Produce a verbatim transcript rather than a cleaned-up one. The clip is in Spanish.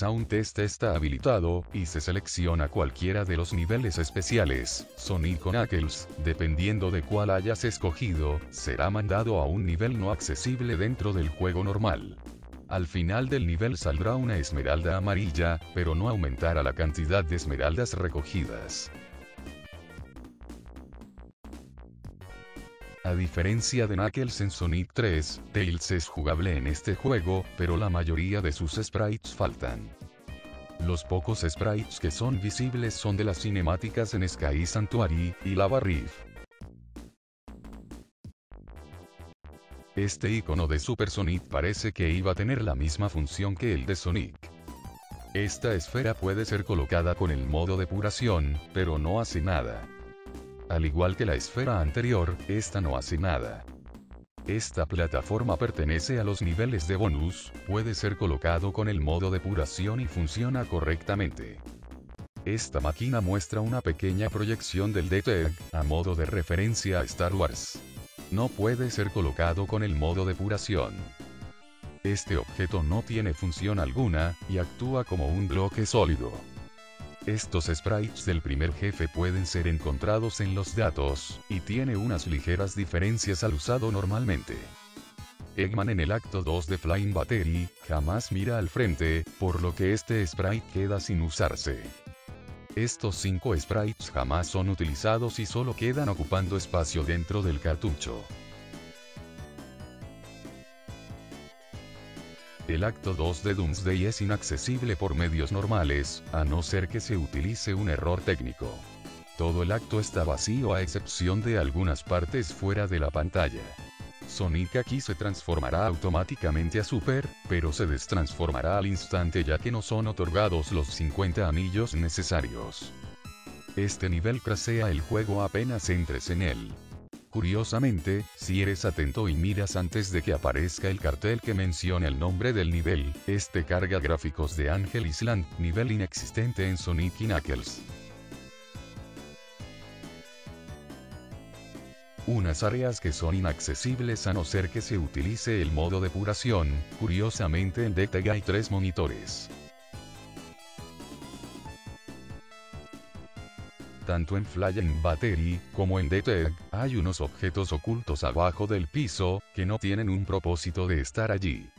Sound Test está habilitado, y se selecciona cualquiera de los niveles especiales, Sonic o Knuckles, dependiendo de cuál hayas escogido, será mandado a un nivel no accesible dentro del juego normal. Al final del nivel saldrá una esmeralda amarilla, pero no aumentará la cantidad de esmeraldas recogidas. A diferencia de Knuckles en Sonic tres, Tails es jugable en este juego, pero la mayoría de sus sprites faltan. Los pocos sprites que son visibles son de las cinemáticas en Sky Sanctuary y Lava Reef. Este icono de Super Sonic parece que iba a tener la misma función que el de Sonic. Esta esfera puede ser colocada con el modo depuración, pero no hace nada. Al igual que la esfera anterior, esta no hace nada. Esta plataforma pertenece a los niveles de bonus, puede ser colocado con el modo depuración y funciona correctamente. Esta máquina muestra una pequeña proyección del D-Tag, a modo de referencia a Star Wars. No puede ser colocado con el modo depuración. Este objeto no tiene función alguna, y actúa como un bloque sólido. Estos sprites del primer jefe pueden ser encontrados en los datos, y tiene unas ligeras diferencias al usado normalmente. Eggman en el acto dos de Flying Battery, jamás mira al frente, por lo que este sprite queda sin usarse. Estos cinco sprites jamás son utilizados y solo quedan ocupando espacio dentro del cartucho. El acto dos de Doomsday es inaccesible por medios normales, a no ser que se utilice un error técnico. Todo el acto está vacío a excepción de algunas partes fuera de la pantalla. Sonic aquí se transformará automáticamente a Super, pero se destransformará al instante ya que no son otorgados los cincuenta anillos necesarios. Este nivel crasea el juego apenas entres en él. Curiosamente, si eres atento y miras antes de que aparezca el cartel que menciona el nombre del nivel, este carga gráficos de Angel Island, nivel inexistente en Sonic y Knuckles. Unas áreas que son inaccesibles a no ser que se utilice el modo depuración, curiosamente en D-Tag hay tres monitores. Tanto en Flying Battery, como en D-Tag, hay unos objetos ocultos abajo del piso, que no tienen un propósito de estar allí.